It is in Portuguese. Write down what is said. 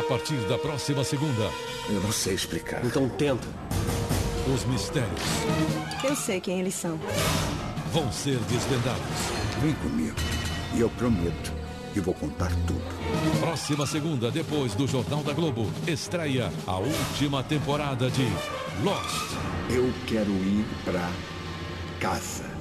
partir da próxima segunda. Eu não sei explicar. Então tenta. Os mistérios Eu sei quem eles são. vão ser desvendados. Vem comigo e eu prometo que vou contar tudo. Próxima segunda, depois do Jornal da Globo, estreia a última temporada de Lost. Eu quero ir pra casa.